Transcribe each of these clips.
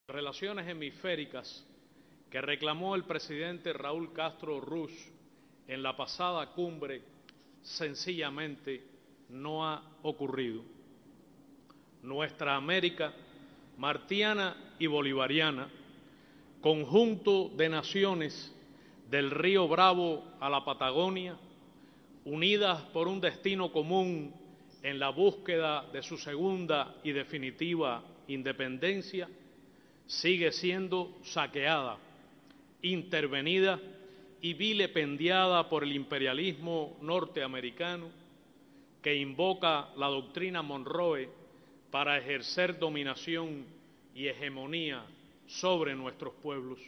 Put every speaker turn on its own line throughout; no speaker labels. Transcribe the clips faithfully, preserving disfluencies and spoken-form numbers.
Relaciones hemisféricas que reclamó el presidente Raúl Castro Ruz en la pasada cumbre sencillamente no ha ocurrido. Nuestra América martiana y bolivariana, conjunto de naciones del río Bravo a la Patagonia, unidas por un destino común en la búsqueda de su segunda y definitiva independencia, sigue siendo saqueada, intervenida y vilipendiada por el imperialismo norteamericano que invoca la doctrina Monroe para ejercer dominación y hegemonía sobre nuestros pueblos.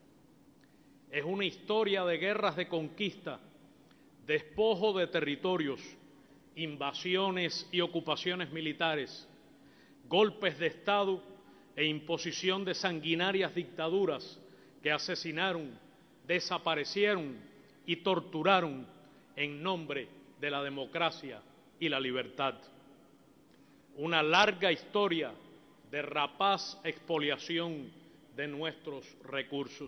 Es una historia de guerras de conquista, despojo de territorios, invasiones y ocupaciones militares, golpes de Estado e imposición de sanguinarias dictaduras que asesinaron, desaparecieron y torturaron en nombre de la democracia y la libertad. Una larga historia de rapaz expoliación de nuestros recursos.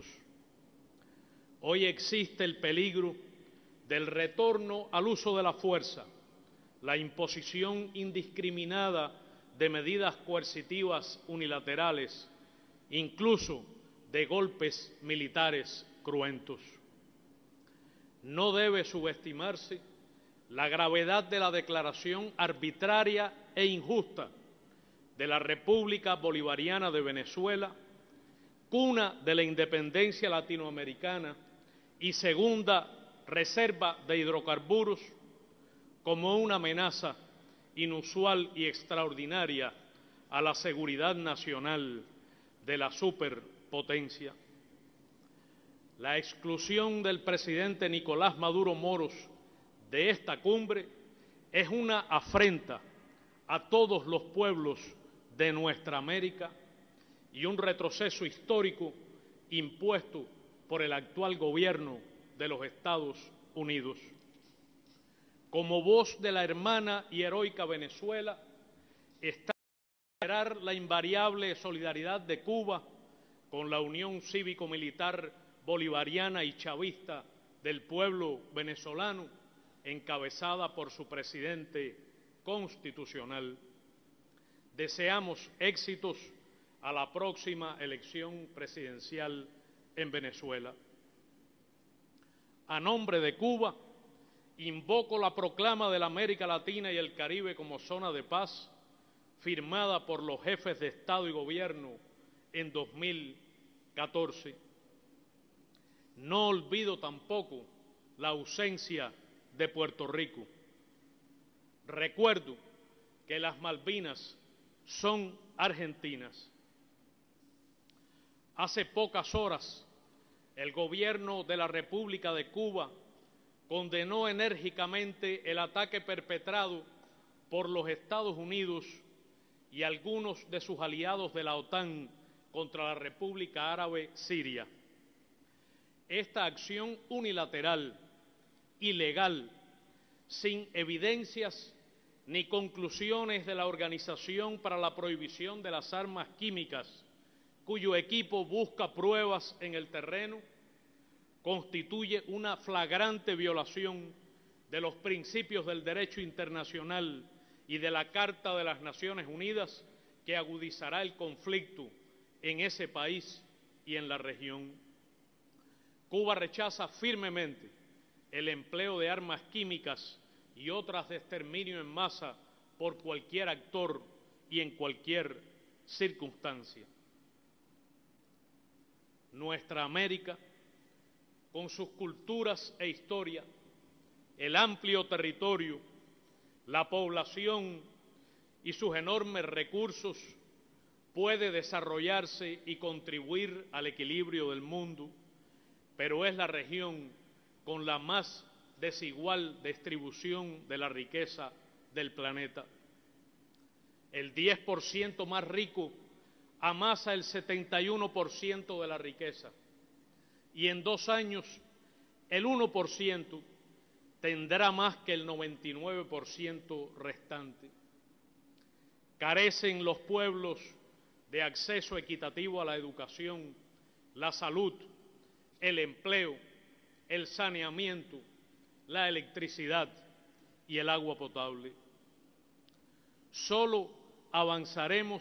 Hoy existe el peligro del retorno al uso de la fuerza, la imposición indiscriminada de medidas coercitivas unilaterales, incluso de golpes militares cruentos. No debe subestimarse la gravedad de la declaración arbitraria e injusta de la República Bolivariana de Venezuela, cuna de la independencia latinoamericana y segunda reserva de hidrocarburos, como una amenaza inusual y extraordinaria a la seguridad nacional de la superpotencia. La exclusión del presidente Nicolás Maduro Moros de esta cumbre es una afrenta a todos los pueblos de nuestra América y un retroceso histórico impuesto por el actual gobierno de los Estados Unidos. Como voz de la hermana y heroica Venezuela, está reiterar la invariable solidaridad de Cuba con la Unión Cívico-Militar Bolivariana y Chavista del pueblo venezolano, encabezada por su presidente constitucional. Deseamos éxitos a la próxima elección presidencial en Venezuela. A nombre de Cuba, invoco la proclama de la América Latina y el Caribe como zona de paz, firmada por los jefes de Estado y Gobierno en dos mil catorce. No olvido tampoco la ausencia de Puerto Rico. Recuerdo que las Malvinas son argentinas. Hace pocas horas, el gobierno de la República de Cuba condenó enérgicamente el ataque perpetrado por los Estados Unidos y algunos de sus aliados de la OTAN contra la República Árabe Siria. Esta acción unilateral, ilegal, sin evidencias ni conclusiones de la Organización para la Prohibición de las Armas Químicas, cuyo equipo busca pruebas en el terreno, constituye una flagrante violación de los principios del derecho internacional y de la Carta de las Naciones Unidas, que agudizará el conflicto en ese país y en la región. Cuba rechaza firmemente el empleo de armas químicas y otras de exterminio en masa por cualquier actor y en cualquier circunstancia. Nuestra América, con sus culturas e historia, el amplio territorio, la población y sus enormes recursos, puede desarrollarse y contribuir al equilibrio del mundo, pero es la región con la más desigual distribución de la riqueza del planeta. El diez por ciento más rico amasa el setenta y uno por ciento de la riqueza y en dos años el uno por ciento tendrá más que el noventa y nueve por ciento restante. Carecen los pueblos de acceso equitativo a la educación, la salud, el empleo, el saneamiento, la electricidad y el agua potable. Solo avanzaremos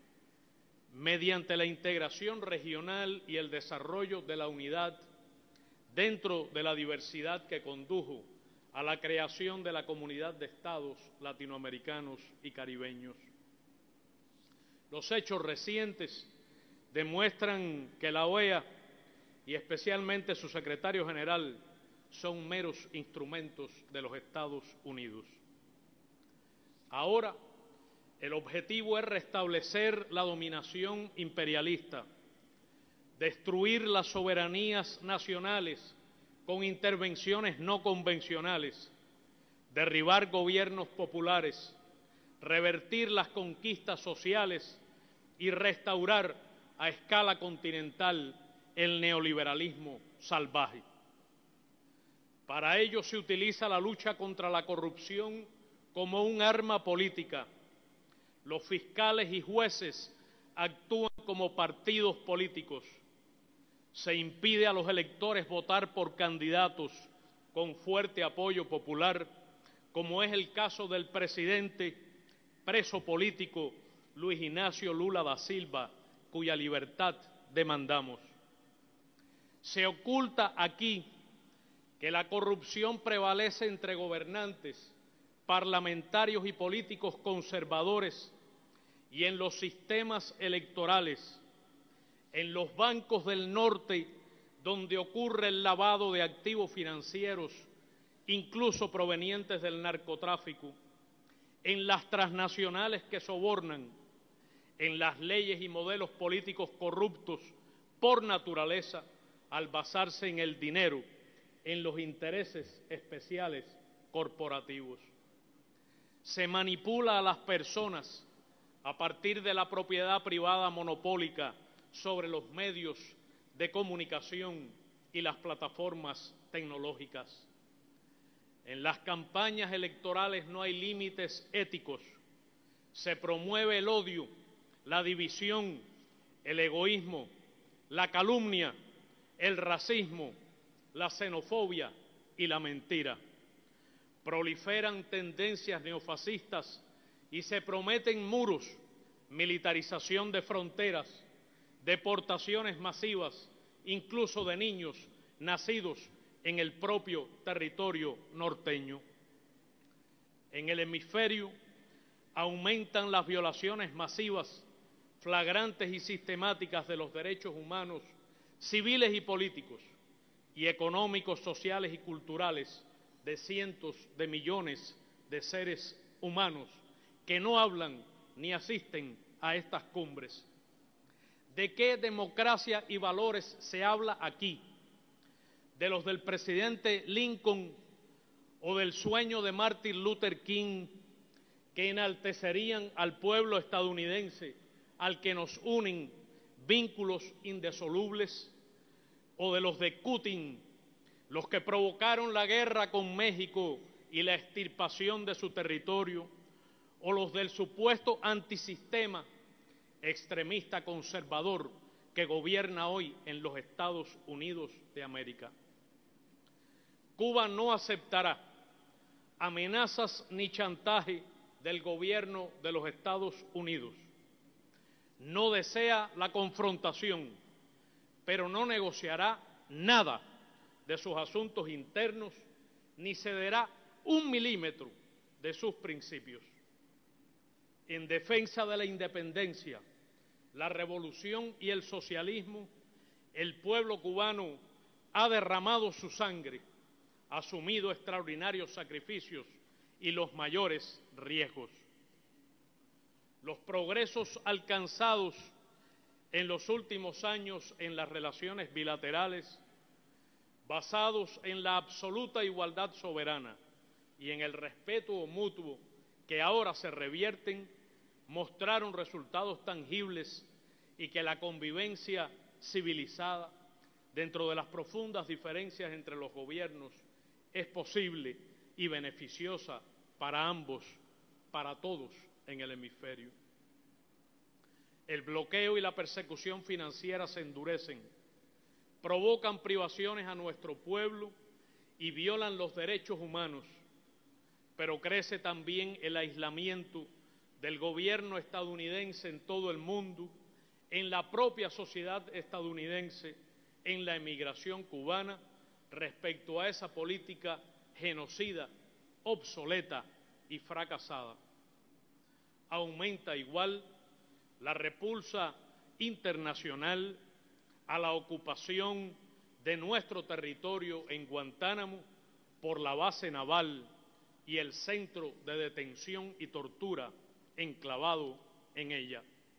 mediante la integración regional y el desarrollo de la unidad dentro de la diversidad que condujo a la creación de la Comunidad de Estados Latinoamericanos y Caribeños. Los hechos recientes demuestran que la O E A y especialmente su secretario general son meros instrumentos de los Estados Unidos. Ahora, el objetivo es restablecer la dominación imperialista, destruir las soberanías nacionales con intervenciones no convencionales, derribar gobiernos populares, revertir las conquistas sociales y restaurar a escala continental el neoliberalismo salvaje. Para ello se utiliza la lucha contra la corrupción como un arma política. Los fiscales y jueces actúan como partidos políticos. Se impide a los electores votar por candidatos con fuerte apoyo popular, como es el caso del presidente preso político Luis Ignacio Lula da Silva, cuya libertad demandamos. Se oculta aquí que la corrupción prevalece entre gobernantes, parlamentarios y políticos conservadores y en los sistemas electorales, en los bancos del norte donde ocurre el lavado de activos financieros, incluso provenientes del narcotráfico, en las transnacionales que sobornan, en las leyes y modelos políticos corruptos por naturaleza al basarse en el dinero, en los intereses especiales corporativos. Se manipula a las personas a partir de la propiedad privada monopólica sobre los medios de comunicación y las plataformas tecnológicas. En las campañas electorales no hay límites éticos. Se promueve el odio, la división, el egoísmo, la calumnia, el racismo, la xenofobia y la mentira. Proliferan tendencias neofascistas y se prometen muros, militarización de fronteras, deportaciones masivas, incluso de niños nacidos en el propio territorio norteño. En el hemisferio aumentan las violaciones masivas, flagrantes y sistemáticas de los derechos humanos, civiles y políticos, y económicos, sociales y culturales de cientos de millones de seres humanos que no hablan ni asisten a estas cumbres. ¿De qué democracia y valores se habla aquí? ¿De los del presidente Lincoln o del sueño de Martin Luther King que enaltecerían al pueblo estadounidense al que nos unen vínculos indisolubles? ¿O de los de Putin, los que provocaron la guerra con México y la extirpación de su territorio? ¿O los del supuesto antisistema extremista conservador que gobierna hoy en los Estados Unidos de América? Cuba no aceptará amenazas ni chantaje del gobierno de los Estados Unidos. No desea la confrontación, pero no negociará nada de sus asuntos internos ni cederá un milímetro de sus principios. En defensa de la independencia, la revolución y el socialismo, el pueblo cubano ha derramado su sangre, asumido extraordinarios sacrificios y los mayores riesgos. Los progresos alcanzados en los últimos años en las relaciones bilaterales, basados en la absoluta igualdad soberana y en el respeto mutuo que ahora se revierten, mostraron resultados tangibles y que la convivencia civilizada, dentro de las profundas diferencias entre los gobiernos, es posible y beneficiosa para ambos, para todos en el hemisferio. El bloqueo y la persecución financiera se endurecen, provocan privaciones a nuestro pueblo y violan los derechos humanos, pero crece también el aislamiento del gobierno estadounidense en todo el mundo, en la propia sociedad estadounidense, en la emigración cubana, respecto a esa política genocida, obsoleta y fracasada. Aumenta igual la repulsa internacional a la ocupación de nuestro territorio en Guantánamo por la base naval y el centro de detención y tortura enclavado en ella.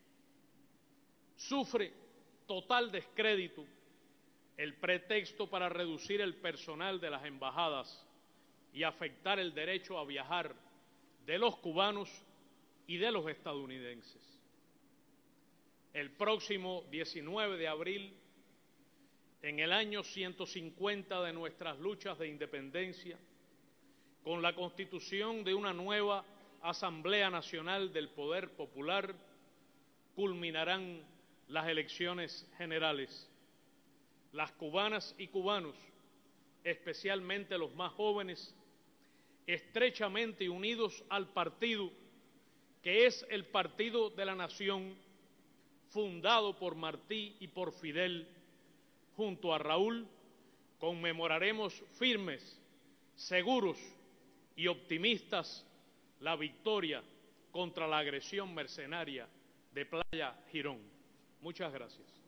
Sufre total descrédito el pretexto para reducir el personal de las embajadas y afectar el derecho a viajar de los cubanos y de los estadounidenses. El próximo diecinueve de abril, en el año ciento cincuenta de nuestras luchas de independencia, con la constitución de una nueva Asamblea Nacional del Poder Popular, culminarán las elecciones generales. Las cubanas y cubanos, especialmente los más jóvenes, estrechamente unidos al partido que es el Partido de la Nación, fundado por Martí y por Fidel, junto a Raúl, conmemoraremos firmes, seguros y optimistas la victoria contra la agresión mercenaria de Playa Girón. Muchas gracias.